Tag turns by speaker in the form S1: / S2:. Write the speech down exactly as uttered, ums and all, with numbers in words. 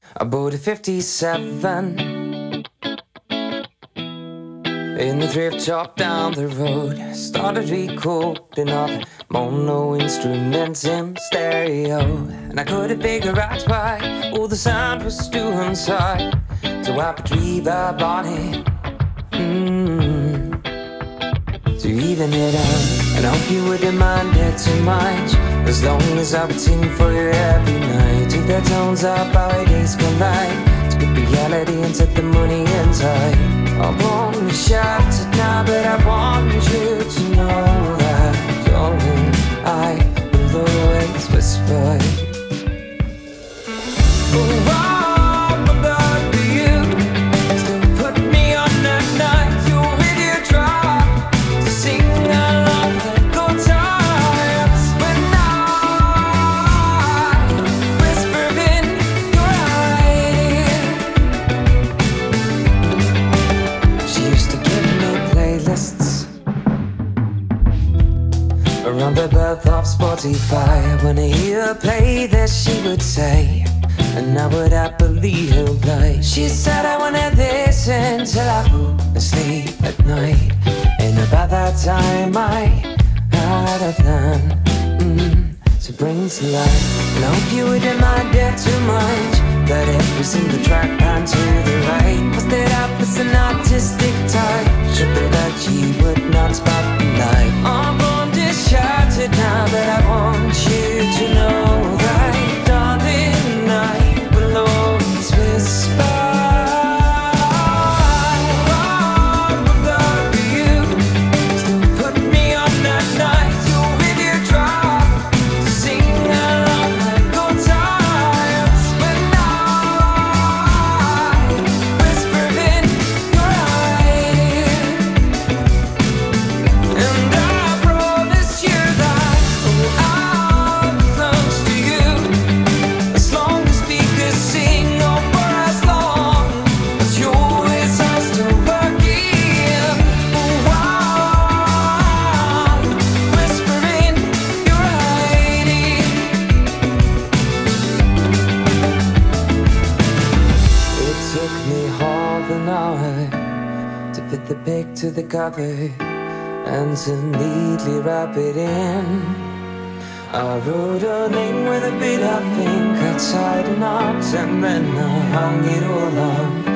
S1: I bought a fifty-seven in the thrift shop down the road. Started recording all the mono instruments in stereo, and I couldn't figure out why all the sound was too inside. So I put reverb on it mm, to even it out. And I hope you wouldn't mind it too much, as long as I would sing for you every night, to the tones of our days collide, to get reality and set the money inside. I want to shout it now, but I want you to know that, darling, I will always whisper. Oh, I'm about you. Still put me on that night. You with your drop to sing along the good times. When I whisper in your ear. She used to give me playlists around the birth of Spotify. When I hear her play this, she would say, and I would happily play. She said, I wanna listen till I fall asleep at night. And about that time I had a plan mm, to bring to life. And I hope you wouldn't mind it too much, that every single track ran to the right, posted up with an artistic touch, tripping that she would not spot the light. I'm born to shout it now, but I want you to know that, darling, I will always whisper. To fit the pic to the cover and to neatly wrap it in. I wrote her name with a bit of ink outside a knot, and then I hung it all up.